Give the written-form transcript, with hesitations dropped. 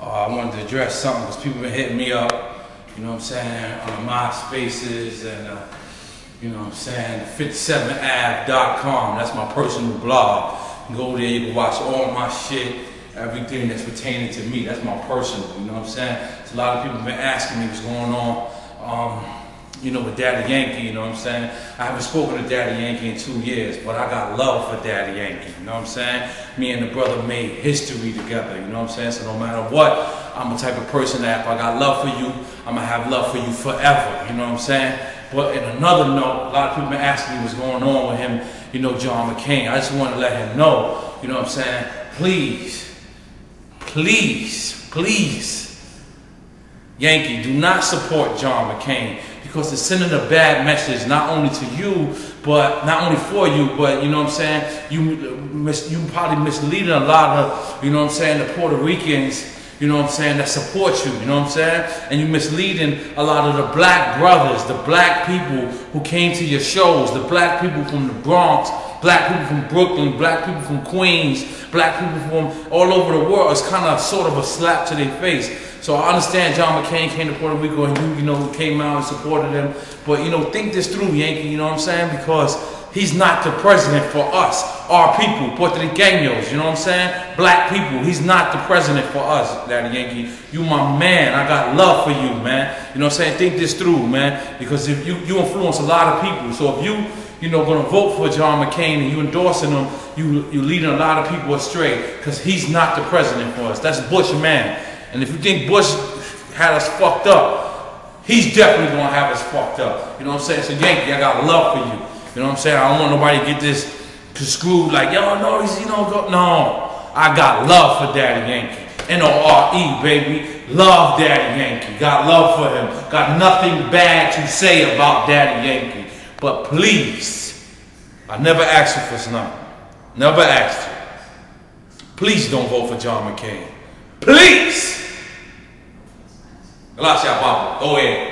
I wanted to address something because people been hitting me up, you know what I'm saying, on my spaces and, you know what I'm saying, 57av.com. That's my personal blog. You can go there, you can watch all my shit, everything that's pertaining to me. That's my personal, you know what I'm saying? So a lot of people have been asking me what's going on, you know, with Daddy Yankee, you know what I'm saying? I haven't spoken to Daddy Yankee in 2 years, but I got love for Daddy Yankee, you know what I'm saying? Me and the brother made history together, you know what I'm saying? So no matter what, I'm the type of person that if I got love for you, I'm gonna have love for you forever, you know what I'm saying? But in another note, a lot of people been asking me what's going on with him, you know, John McCain. I just want to let him know, you know what I'm saying? Please, please, please, Yankee, do not support John McCain, because it's sending a bad message not only to you, but not only for you, but you know what I'm saying, you probably misleading a lot of, you know what I'm saying, the Puerto Ricans, you know what I'm saying, that support you, you know what I'm saying, and you misleading a lot of the black brothers, the black people who came to your shows, the black people from the Bronx, black people from Brooklyn, black people from Queens, black people from all over the world. It's kind of sort of a slap to their face. So I understand John McCain came to Puerto Rico and you know, came out and supported him. But, you know, think this through, Yankee, you know what I'm saying? Because he's not the president for us, our people, Puerto Ricanos, you know what I'm saying? Black people, he's not the president for us, Daddy Yankee. You my man, I got love for you, man. You know what I'm saying? Think this through, man. Because if you influence a lot of people. So if you know, gonna vote for John McCain and you endorsing him, you leading a lot of people astray. Because he's not the president for us. That's Bush, man. And if you think Bush had us fucked up, he's definitely gonna have us fucked up. You know what I'm saying? So Yankee, I got love for you. You know what I'm saying? I don't want nobody to get this screwed like, yo, no, he's, you know, no. I got love for Daddy Yankee. N-O-R-E, baby. Love Daddy Yankee. Got love for him. Got nothing bad to say about Daddy Yankee. But please, I never asked you for nothing. Never asked you. Please don't vote for John McCain. Please! Gracias, Pablo. Go ahead.